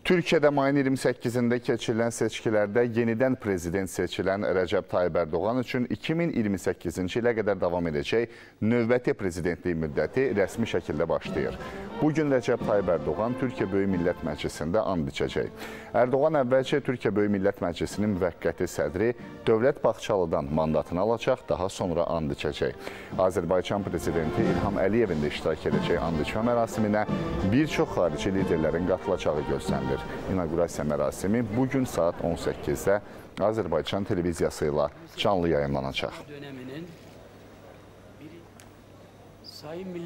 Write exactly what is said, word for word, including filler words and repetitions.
Türkiyədə mayın iyirmi səkkizində keçirilən seçkilərdə yenidən prezident seçilən Rəcəb Tayyib Ərdoğan üçün iki min iyirmi səkkizinci ilə qədər davam edəcək növbəti prezidentlik müddəti rəsmi şəkildə başlayır. Bugün Rəcəb Tayyib Ərdoğan Türkiyə Böyük Millət Məclisində and içəcək. Ərdoğan əvvəlcə Türkiyə Böyük Millət Məclisinin müvəqqəti sədri Dövlət Baxçalıdan mandatını alacaq, daha sonra and içəcək. Azərbaycan prezidenti İlham Əliyevin də iştirak edəcək and içmə mərasiminə bir çox xarici liderlərin qatılacağı gözlənilir. İnaqurasiya mərasimi bugün saat on səkkizdə Azərbaycan televiziyası ilə canlı yayımlanacaq.